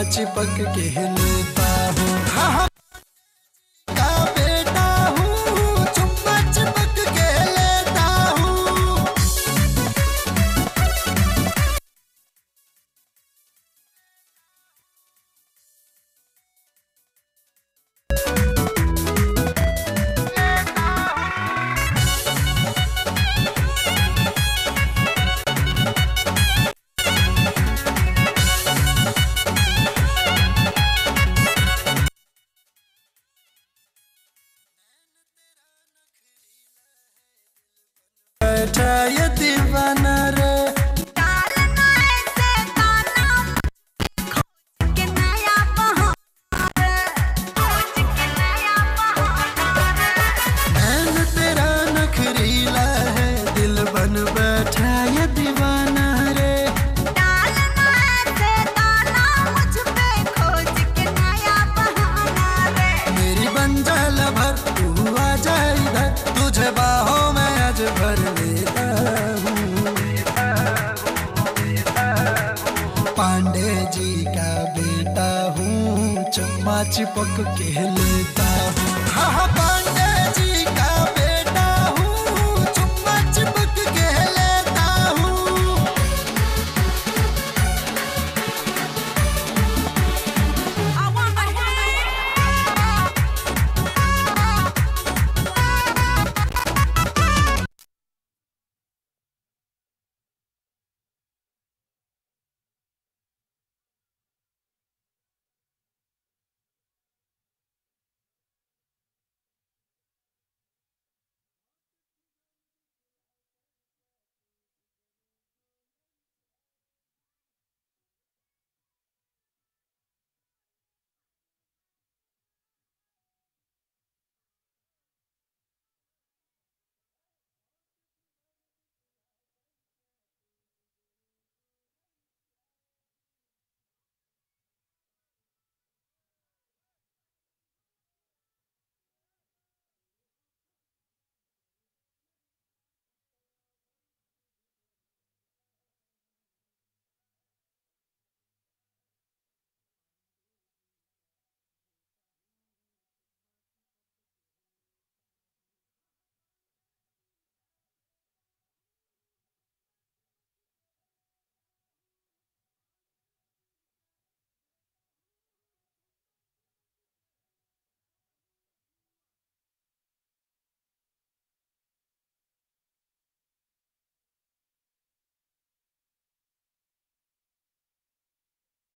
चिपक के लेता हूँ। हाँ का बेटा हूँ, चुम्मा चिपक के लेता हूँ। बैठा ये दीवाना रे, डालना ऐसे गाना खोज के नया बहाना, खोज के नया बहाना। नैन तेरा नखरीला है, दिल बन बैठा ये दीवाना रे। डालना ऐसे गाना मुझ पे खोज के नया बहाना रे। मेरी बन जा लभर, तू आ जा इधर, तुझे बाहों में आज भर लेता हूँ। पांडे जी का बेटा हूँ, चम्मा चिपक के ले